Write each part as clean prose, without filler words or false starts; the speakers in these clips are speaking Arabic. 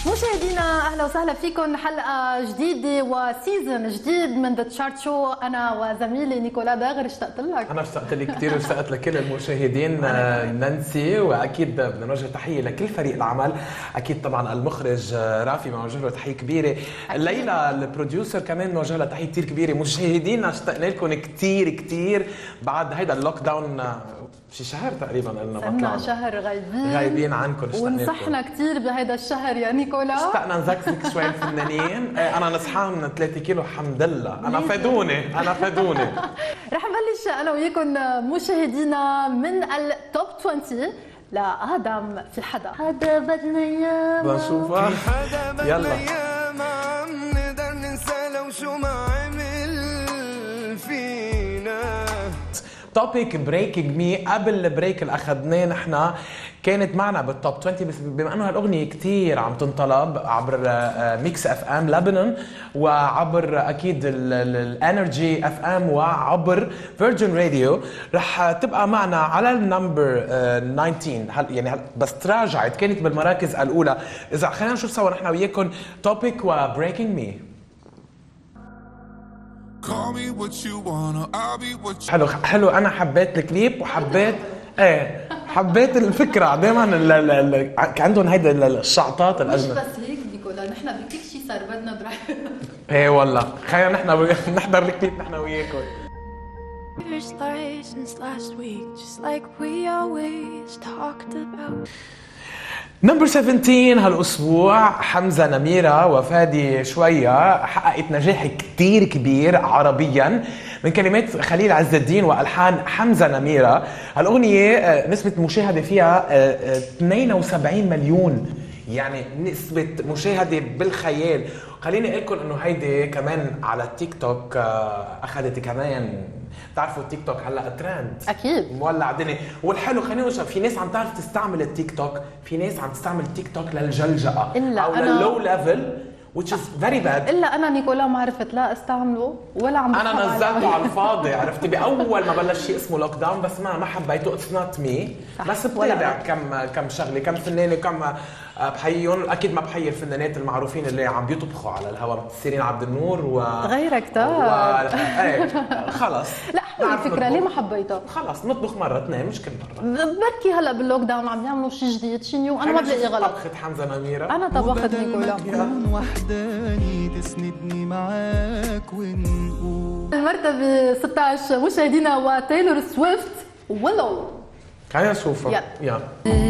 مشاهدينا اهلا وسهلا فيكم حلقه جديده وسيزون جديد من ذا تشارت شو. انا وزميلي نيكولا داغر اشتقت لك. انا اشتقت لك كثير واشتقت لكل المشاهدين نانسي، واكيد بدنا نوجه تحيه لكل فريق العمل، اكيد طبعا المخرج رافي بنوجه له تحيه كبيره، ليلى البروديوسر كمان بنوجه لها تحيه كثير كبيره. مشاهدينا اشتقنا لكم كثير بعد هيدا اللوك داون، شي شهر تقريبا قلنا صرنا شهر غايبين عنكم، ونصحنا كثير بهيدا الشهر يا نيكولا. اشتقنا نزكزك شوي الفنانين. انا نصحان من 3 كيلو الحمد لله. انا فادوني رح نبلش انا وياكم مشاهدينا من التوب 20 لآدم في حدا بدنا اياه بنشوفها. يلا نقدر ننسى لو شو ما عمل فينا. توبيك بريكينج مي. قبل البريك اللي اخذناه نحن كانت معنا بالتوب 20، بس بما انه هالاغنيه كثير عم تنطلب عبر ميكس اف ام لبنان وعبر اكيد الانرجي اف ام وعبر فيرجن راديو، رح تبقى معنا على النمبر 19. يعني بس تراجعت، كانت بالمراكز الاولى. اذا خلينا نشوف سوا نحن وياكم توبيك وبريكينج مي. حلو انا حبيت الكليب وحبيت حبيت الفكره. دائما عندهم هيدا الشعطات الاجنبيه. مش بس هيك نيكولا، نحن بكل شيء صار بدنا درايف. ايه والله، خلينا نحن نحضر الكليب نحن وياكم. نمبر 17 هالاسبوع حمزه نميره وفادي شويه حققت نجاح كتير كبير عربيا من كلمات خليل عز الدين والحان حمزه نميره. هالاغنيه نسبه مشاهده فيها 72 مليون، يعني نسبه مشاهده بالخيال. خليني اقول لكم انه هيدي كمان على التيك توك اخذت كمان. بتعرفوا التيك توك هلا ترند اكيد مولع الدنيا. والحلو خلينا نقول في ناس عم تعرف تستعمل التيك توك، في ناس عم تستعمل التيك توك للجلجأة او لللو ليفل which is very bad. الا انا نيكولا ما عرفت لا استعمله ولا عم انا نزلته على الفاضي. عرفتي باول ما بلش شيء اسمه لوك داون، بس ما حبيته. اتس نوت مي. بس بتابع كم شغله، كم فنانه، كم بحييهم. اكيد ما بحيي الفنانات المعروفين اللي عم بيطبخوا على الهواء، سيرين عبد النور غيرك ايه خلص. لا حلوه الفكره، ليه ما حبيتها؟ خلص نطبخ مره اثنين مش كل مره. بركي هلا باللوك داون عم يعملوا شيء جديد، شيء نيو. انا ما بلاقي غلط. طبخت حمزه نميره. انا طبخت نيكولا. وحداني تسندني معاك ونقول. المرتبه 16 مشاهدينا وتايلور سويفت ويلو. خلينا نشوفها. يلا.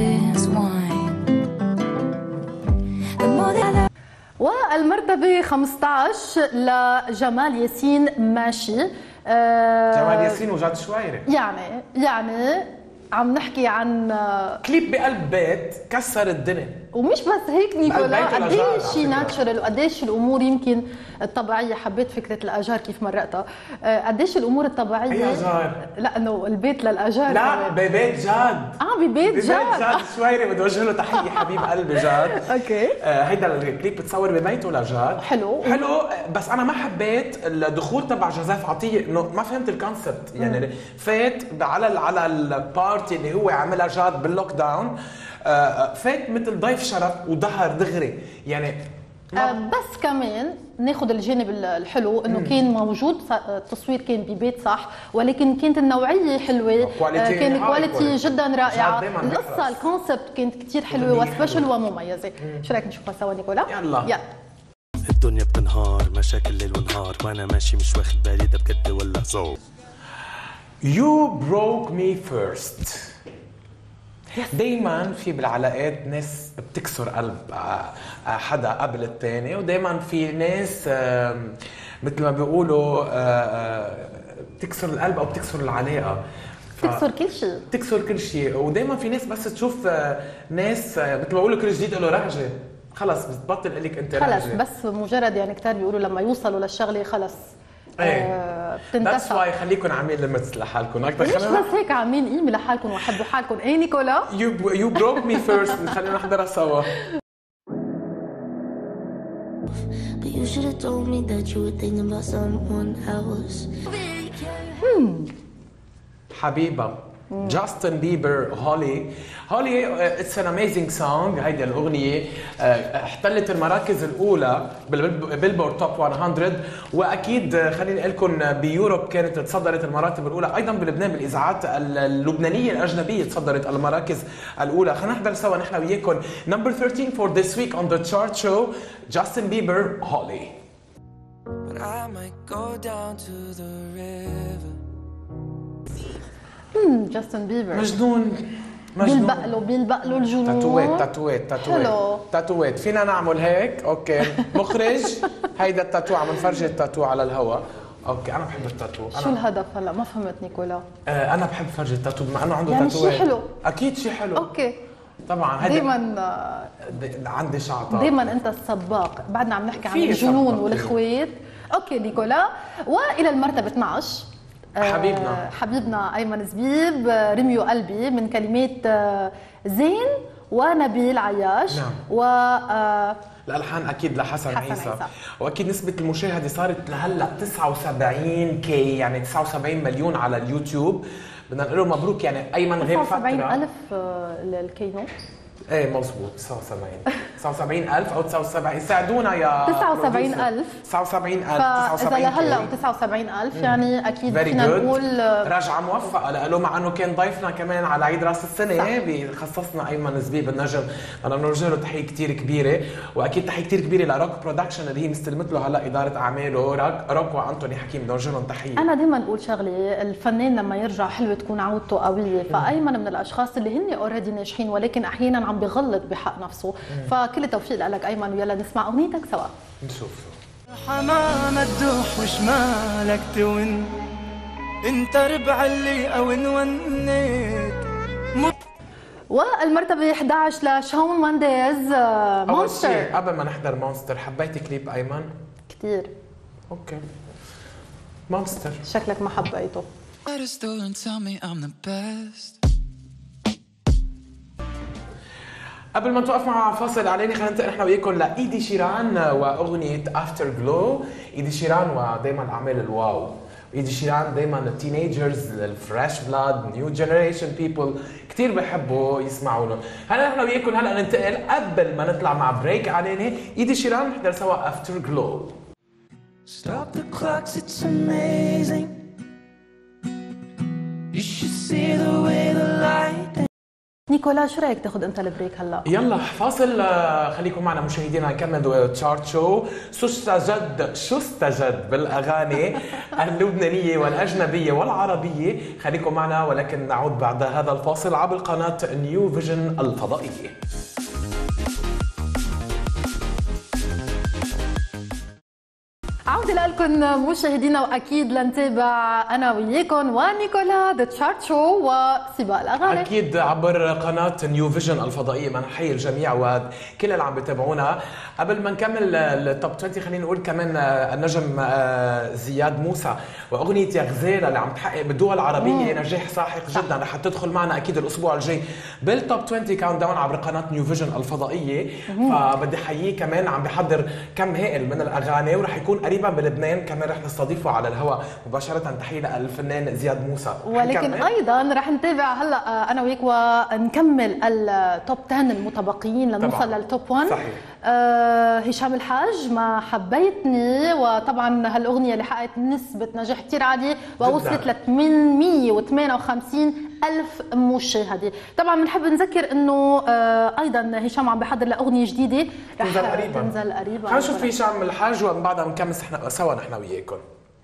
والمرتبة 15 لجمال ياسين ماشي. جمال ياسين وجاد شويري. يعني عم نحكي عن كليب بقلب بيت كسر الدنيا. ومش بس هيك نيكولا، قديش شيء ناتشرال وقديش الامور يمكن الطبيعيه. حبيت فكره الاجار كيف مرقتها. قديش الامور الطبيعيه. اي اجار؟ لا انه البيت للاجار. لا ببيت جاد. ببيت جاد شويري. بدي اوجه له تحيه حبيب قلبي جاد. اوكي. هيدا الكليب بتصور ببيته لجاد. حلو. بس انا ما حبيت الدخول تبع جوزيف عطيه، انه ما فهمت الكونسبت. يعني فات على البارتي اللي هو عملها جاد باللوك داون، فات مثل ضيف شرف وظهر دغري يعني. بس كمان ناخذ الجانب الحلو انه كان موجود التصوير كان ببيت صح، ولكن كانت النوعيه حلوه. كان كواليتي جدا رائعه. القصه الكونسبت كانت كثير حلوه وسبيشل ومميزه. شو رايك نشوفها سوا نيكولا؟ يلا. الدنيا بتنهار مشاكل ليل ونهار وانا ماشي مش واخد بالي ده بجد ولا هزار. You broke me first. دايما في بالعلاقات ناس بتكسر قلب حدا قبل الثاني، ودايما في ناس مثل ما بيقولوا بتكسر القلب او بتكسر العلاقه. بتكسر كل شيء. ودايما في ناس بس تشوف ناس مثل ما بيقولوا كل جديد له رهجه، خلص بتبطل قلك انت رهجه. خلص بس مجرد يعني كتار بيقولوا لما يوصلوا للشغله خلص بتنتسى. That's why خليكم عاملين ليميتس لحالكم اكثر. مش بس هيك عاملين قيمه لحالكم وحبوا حالكم. ايه نيكولا؟ You broke me first. خلينا نحضرها سوا. But you should have told me that you were thinking about someone else. حبيبة جاستن بيبر هولي. اتس ان اميزنج سونج. هيدي الاغنيه احتلت المراكز الاولى بالبيلبورد توب 100، واكيد خليني اقول لكم بيوروب كانت تصدرت المراتب الاولى، ايضا بلبنان بالاذاعات اللبنانيه الاجنبيه تصدرت المراكز الاولى. خلينا نحضر سوا نحن وياكم نمبر 13 for this week on the chart show Justin Bieber Holly. But I might go down to the river. جاستن بيبر مجنون. بيلبق له الجنون. تاتوات فينا نعمل هيك؟ اوكي مخرج هيدا التاتو عم نفرجي التاتو على الهواء. اوكي انا بحب التاتو. شو الهدف هلا؟ ما فهمت نيكولا. انا بحب فرجي التاتو بما انه عنده يعني تاتوات. شيء حلو. اكيد شيء حلو. اوكي طبعا هيدا دايما عندي شعطات. دايما انت السباق. بعدنا عم نحكي عن الجنون والاخوات. اوكي نيكولا. والى المرتبه 12 حبيبنا ايمن زبيب رميو قلبي من كلمات زين ونبيل عياش. نعم. الالحان اكيد لحسن عيسى. واكيد نسبه المشاهده صارت لهلا 79 كي، يعني 79 مليون على اليوتيوب. بدنا نقول له مبروك يعني ايمن غير فتره. 79,000 الكينوت. ايه مزبوط 79,000 او 79. ساعدونا يا 79,000 فاذا لهلا 79,000 يعني اكيد فينا نقول رجعه موفقه له، مع انه كان ضيفنا كمان على عيد راس السنه بخصصنا ايمن زبيب النجم. انا بنوجه له تحيه كثير كبيره، واكيد تحيه كثير كبيره لروك برودكشن اللي هي مستلمت له هلا اداره اعماله. روك وانتوني حكيم بنوجه لهم تحيه. انا دائما بقول شغله، الفنان لما يرجع حلوه تكون عودته قويه. فايمن من الاشخاص اللي هن اوريدي ناجحين ولكن احيانا عم بغلط بحق نفسه. فكل التوفيق لك ايمن، ويلا نسمع اغنيتك سوا. نشوف حمامة تدوح وشمالك تون، انت ربع اللي اون ونيت. والمرتبة 11 لشون مانديز مونستر. أول شيء قبل ما نحضر مونستر، حبيتي كليب أيمن؟ كتير. اوكي مونستر شكلك ما حبيته. قبل ما نتوقف مع فاصل اعلاني خلينا ننتقل نحن وياكم لايدي شيران واغنيه افتر جلو. ايدي شيران ودائما اعمال الواو. ايدي شيران دائما التينيجرز الفريش بلاد نيو جنريشن بيبل كثير بحبوا يسمعوا له. هلا نحن وياكم هلا ننتقل قبل ما نطلع مع بريك اعلاني. ايدي شيران نحضر سوا افتر جلو. Stop the clocks, it's amazing. You should see the way the light. نيكولا شو رايك تاخذ انت البريك هلا؟ يلا فاصل. خليكم معنا مشاهدينا نكمل تشارت شو. شو استجد بالاغاني اللبنانيه والاجنبيه والعربيه. خليكم معنا ولكن نعود بعد هذا الفاصل عبر قناه نيو فيجن الفضائيه. عودة لكم مشاهدينا، واكيد لنتابع انا وياكم ونيكولا ذا تشارت شو وسباق الاغاني اكيد عبر قناه نيو فيجن الفضائيه. بنحيي الجميع وكل اللي عم بيتابعونا. قبل ما نكمل التوب 20 خلينا نقول كمان النجم زياد موسى واغنيه يا غزاله اللي عم تحقق بالدول العربيه نجاح ساحق جدا. رح تدخل معنا اكيد الاسبوع الجاي بالتوب 20 كاونت داون عبر قناه نيو فيجن الفضائيه. فبدي احييه كمان، عم بحضر كم هائل من الاغاني ورح يكون قريبا بلبنان كمان رح نستضيفه على الهواء مباشره. تحيه للفنان زياد موسى. ولكن ايضا رح نتابع هلا انا وياك ونكمل التوب 10 المتبقيين لنوصل للتوب 1. صحيح. هشام الحاج ما حبيتني، وطبعا هالاغنيه اللي حققت نسبه نجاح كثير عاليه ووصلت ل 858,000 مشاهده. طبعا بنحب نذكر انه ايضا هشام عم بحضر لاغنيه جديده رح تنزل قريبا. خلينا نشوف هشام الحاج ومن بعدها بنكمل سوا نحن وياكم.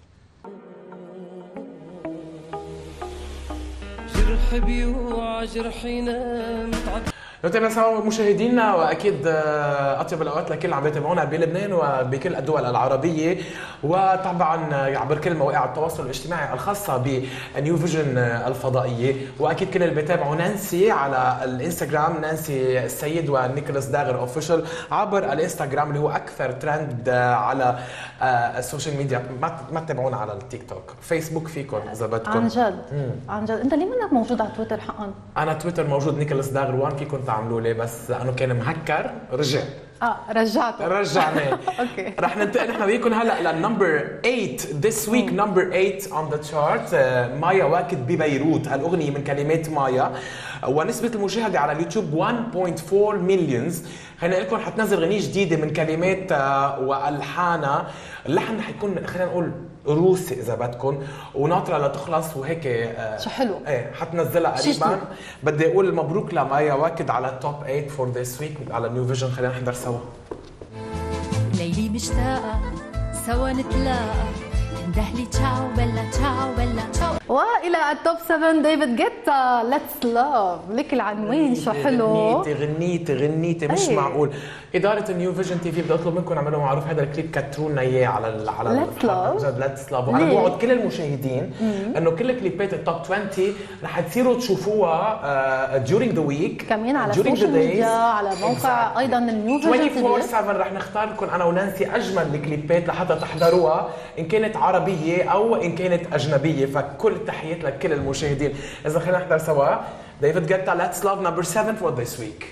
جرح بيوع جرحنا نتابع سوا مشاهدينا، واكيد اطيب الاوقات لكل اللي عم يتابعونا بلبنان وبكل الدول العربيه، وطبعا عبر كل مواقع التواصل الاجتماعي الخاصه بنيو فيجن الفضائيه. واكيد كل اللي بيتابعوا نانسي على الانستغرام، نانسي السيد ونيكولاس داغر اوفيشال عبر الانستغرام اللي هو اكثر ترند على السوشيال ميديا. ما تتابعونا على التيك توك، فيسبوك فيكم اذا بدكم. عن جد عن جد. انت ليه منك موجود على تويتر حقا؟ انا تويتر موجود نيكولاس داغر 1، فيكم تعملوا لي بس انه كان مهكر رجع. رجعنا. اوكي رح ننتقل نحن وياكم هلا للنمبر 8 this week number 8 on the chart. مايا واكد ببيروت، هالاغنيه من كلمات مايا ونسبه المشاهده على اليوتيوب 1.4 مليونز. خلينا نقول لكم حتنزل غنية جديده من كلمات والحانها، اللحن رح يكون خلينا نقول روسي اذا بدكم، وناطره لتخلص وهيك شو حلو. ايه حتنزلها قريبا. بدي اقول مبروك لمايا واكد على التوب 8 فور ذيس ويك على نيو فيجن. خلينا نحضر سوا. ليلي مشتاقة سوا نتلاقى، تندهلي تشاو بلا تشاو بلا تشاو. والى التوب 7 ديفيد جيتا ليتس لاف. لك العنوان شو حلو. غنيتي مش معقول. اداره النيو فيجن تي في بدي اطلب منكم اعملوا معروف هذا الكليب كتروا لنا اياه على ليتس لاف. ليتس لاف. وانا بوعد كل المشاهدين انه كل كليبات التوب 20 رح تصيروا تشوفوها during the week كمان على السوشيال ميديا، على موقع ايضا النيو فيجن 24/7. رح نختار لكم انا ونانسي اجمل الكليبات لحتى تحضروها ان كانت عربيه او ان كانت اجنبيه. فكل التحيات لكل المشاهدين. اذا خلينا نحضر سوا ديفيد جيتا ليتس لاف نمبر 7 for this week.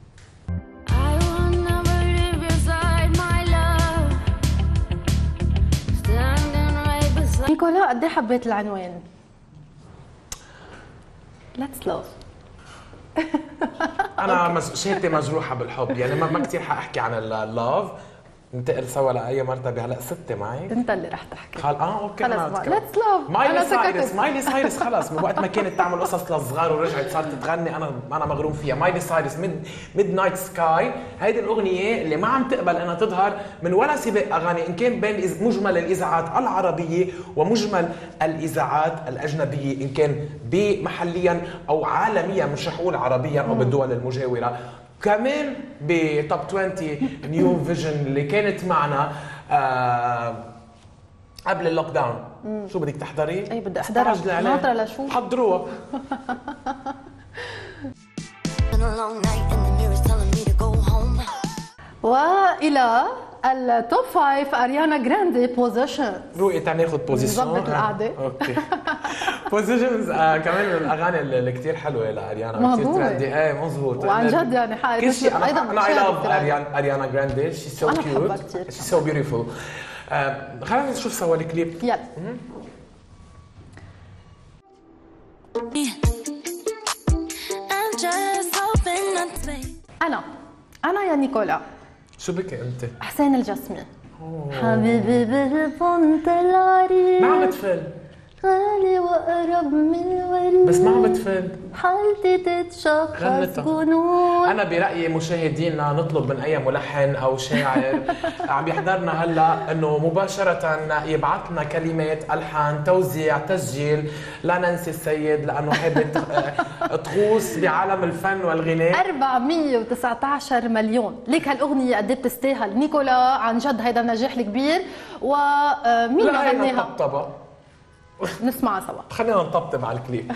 نيكولا قد ايه حبيت العنوان ليتس لاف؟ انا شهادتي مجروحه بالحب، يعني ما كثير حاحكي عن اللاف. ننتقل سوا لاي مرتبه هلا 6 معي. انت اللي رح تحكي. اوكي خلص ليتس لاف. مايلي سايرس خلص من وقت ما كانت تعمل قصص للصغار ورجعت صارت تغني. انا مغروم فيها. مايلي سايرس ميد نايت سكاي. هيدي الاغنيه اللي ما عم تقبل انها تظهر من ولا سباق اغاني، ان كان بين مجمل الاذاعات العربيه ومجمل الاذاعات الاجنبيه، ان كان محليا او عالميا، مش رح اقول عربيا او بالدول المجاوره. كمان بتوب 20 نيو فيجن اللي كانت معنا قبل اللوك داون. شو بدك تحضري؟ اي بدي احضرها. ناطره لشوف. حضروها. والى التوب 5 اريانا جراندي بوزيشن. روقي تعال ناخذ بوزيشن. نظبط القعده. اوكي. بوزيشنز كمان من الاغاني اللي كثير حلوه لاريانا، كثير ترندي. ايه مزبوط. وعن جد يعني حقيقي كل شيء. انا اي لاف اريانا جراندي. شي سو كيوت، شي سو بيوتيفول. خلينا نشوف سوا الكليب. يلا. انا يا نيكولا. شو بك انت؟ حسين الجسمي. حبيبي بالبنت العريض ما عم بتفل غالي واقرب من الوريد، بس ما عم بتفل حالتي تتشخص جنون. انا برايي مشاهدينا نطلب من اي ملحن او شاعر عم يحضرنا هلا انه مباشره يبعث لنا كلمات، الحان، توزيع، تسجيل لنانسي السيد، لانه حابه تغوص بعالم الفن والغناء. 419 مليون. ليك هالاغنيه قد ايه بتستاهل نيكولا. عن جد هيدا النجاح الكبير. ومين غناها؟ نسمعها سوا. خلينا نطبطب على الكليب.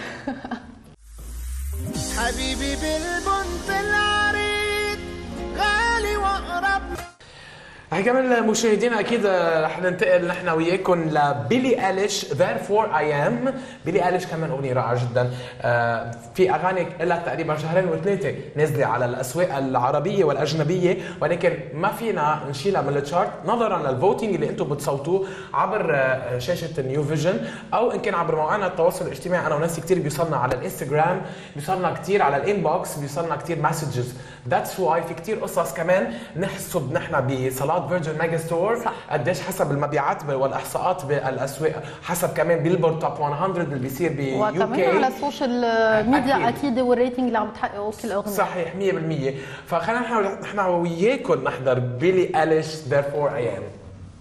حبيبي بالبنت العريض غالي واقرب. هي كمان مشاهدينا اكيد رح ننتقل نحن وياكم لبيلي إيليش Therefore I Am. بيلي إيليش كمان اغنيه رائعه جدا. في اغاني لها تقريبا 2 3 نازله على الاسواق العربيه والاجنبيه، ولكن ما فينا نشيلها من التشارت نظرا للفوتينج اللي انتم بتصوتوه عبر شاشه النيو فيجن، او ان كان عبر مواقعنا التواصل الاجتماعي. انا وناس كثير بيوصلنا على الانستغرام، بيوصلنا كثير على الانبوكس، بيوصلنا كثير مسجز. ذاتس واي في كثير قصص كمان نحسب نحن بصالات فيرجن ميجا ستور قديش حسب المبيعات والاحصاءات بالاسواق، حسب كمان بيلبورد توب 100 اللي بيصير بيو كي، وكمان على السوشيال ميديا اكيد والريتنج اللي عم تحققه كل اغنيه. صحيح 100%. فخلينا نحن وياكم نحضر بيلي إيليش Therefore I Am.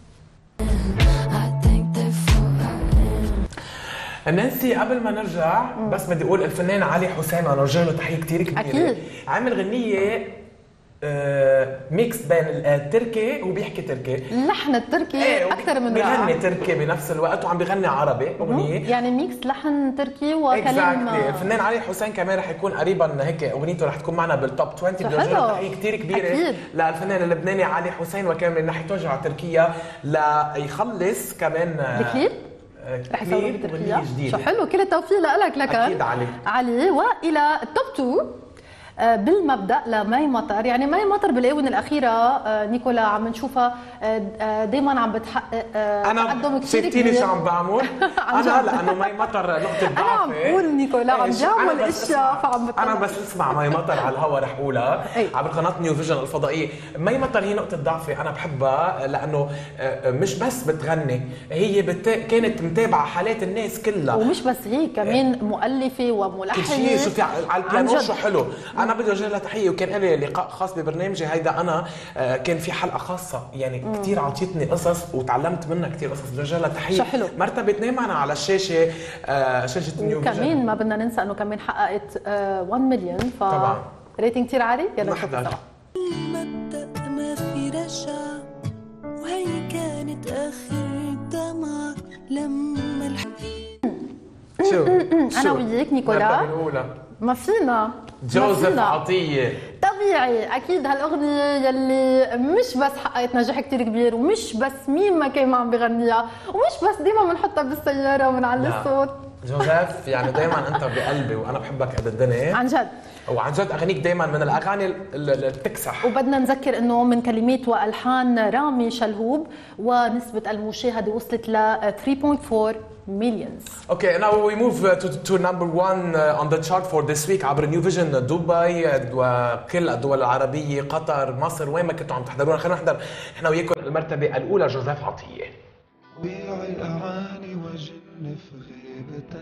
نانسي قبل ما نرجع بس بدي اقول الفنان علي حسين انا نوجه له تحيه كثير كبيره. اكيد. عامل غنيه ميكس بين التركي وبيحكي تركي، اللحن التركي اكثر من رائع، بيغني تركي بنفس الوقت وعم بيغني عربي اغنيه، يعني ميكس لحن تركي وكلام. الفنان علي حسين كمان رح يكون قريبا هيك اغنيته رح تكون معنا بالتوب 20. بدي اوجه له تحيه كثير كبيره أكيد للفنان اللبناني علي حسين، وكان من ناحيه توجه على تركيا ليخلص كمان الكليب رح يصوروا بتركيا. شو حلو، كل التوفيق لك اكيد علي. والى التوب 2 بالمبدا لمي مطر. يعني مي مطر بالاونه الاخيره نيكولا عم نشوفها دائما عم بتحقق تقدم كثير كبير. شفتيني شو عم بعمل؟ انا لانه مي مطر نقطه ضعفي. انا عم بقول نيكولا عم بيعمل اشياء فعم بتطلع. انا بس اسمع مي مطر على الهواء رح اقولها عبر قناه نيو فيجن الفضائيه. مي مطر هي نقطه ضعفي، انا بحبها لانه مش بس بتغني، هي كانت متابعه حالات الناس كلها، ومش بس هي كمان مؤلفه وملحنه. كل شيء. شوفي على البيانو شو حلو. انا بدي اوجه لها تحيه، وكان لي لقاء خاص ببرنامجي هيدا. انا كان في حلقه خاصه يعني كثير عطيتني قصص وتعلمت منها كثير قصص. بدي اوجه لها تحيه. شو حلو. مرتبه معنا على الشاشه شاشه نيو فيجن. وكمان ما بدنا ننسى انه كمان حققت 1 مليون، ف طبعا ريتنج كثير عالي. يلا نحضر. المبدأ ما في رجع، وهي كانت آخر دمعة لما شو انا وياك نيكولا ما فينا جوزيف عطية. طبيعي اكيد هالاغنيه يلي مش بس حققت نجاح كتير كبير، ومش بس مين ما كان عم بغنيها، ومش بس ديما بنحطها بالسياره وبنعلي الصوت. جوزيف يعني دايما انت بقلبي، وانا بحبك قد الدنيا عن جد. وعن جد اغانيك دايما من الاغاني اللي بتكسح. وبدنا نذكر انه من كلمات والحان رامي شلهوب، ونسبه المشاهده وصلت ل 3.4 millions. Okay, now we move to number one on the chart for this week عبر نيو فيجن دبي وكل الدول العربية، قطر، مصر، وين ما كنتوا عم تحضرونا. خلينا نحضر احنا وياكم المرتبة الأولى جوزيف عطية. بيع الأعاني وجن في غيبتك،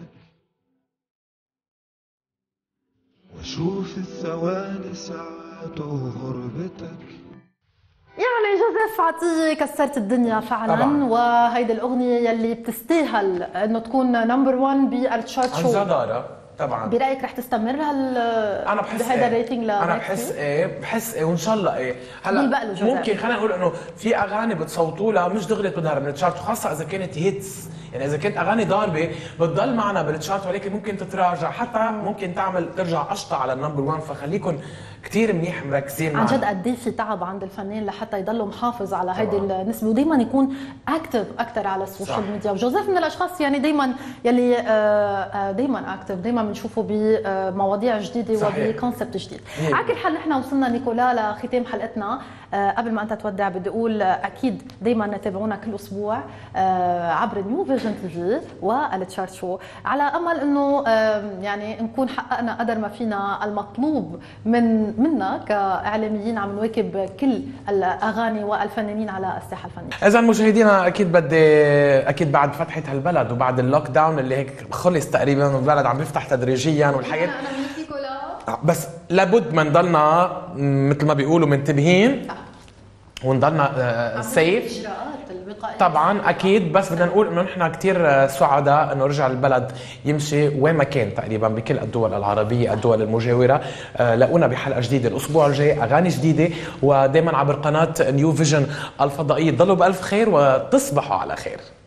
وشوف الثواني ساعات وغربتك. يعني جوزيف عطية كسرت الدنيا فعلا طبعا. وهيدي الأغنية يلي بتستاهل انه تكون نمبر 1 بالتشارت شو. عن جدارة طبعا. برأيك رح تستمر انا بحس بهذا الريتنج؟ انا بحس ايه وان شاء الله ايه. هلا ممكن خلينا نقول انه في اغاني بتصوتوا لها مش دغري بتظهر من التشارت، خاصه اذا كانت هيتس. يعني اذا كانت اغاني ضاربه بتضل معنا بالتشارت، ولكن ممكن تتراجع، حتى ممكن ترجع قشطه على النمبر 1. فخليكم كثير منيح مركزين معنا. عن جد قد ايه في تعب عند الفنان لحتى يضلوا محافظ على هيدي النسبه، ودائما يكون اكتف اكثر على السوشيال ميديا. وجوزيف من الاشخاص يعني دائما يلي دائما اكتف، دائما بنشوفه بمواضيع جديده وبكونسبت جديد. على كل حال نحن وصلنا نيكولا لختام حلقتنا. قبل ما انت تودع بدي اقول اكيد دائما تابعونا كل اسبوع عبر نيو فيجن تي في والتشارت شو، على امل انه يعني نكون حققنا قدر ما فينا المطلوب منا كاعلاميين عم نواكب كل الاغاني والفنانين على الساحه الفنيه. اذا مشاهدينا اكيد بعد فتحه هالبلد وبعد اللوك داون اللي هيك خلص تقريبا والبلد عم بيفتح تدريجيا والحياه، بس لابد ما نضلنا مثل ما بيقولوا منتبهين ونضلنا سيف طبعا اكيد. بس بدنا نقول انه نحن كثير سعداء انه رجع البلد يمشي وين ما كان تقريبا بكل الدول العربيه، الدول المجاوره. لاقونا بحلقه جديده الاسبوع الجاي، اغاني جديده، ودائما عبر قناه نيو فيجن الفضائيه. ضلوا بالف خير وتصبحوا على خير.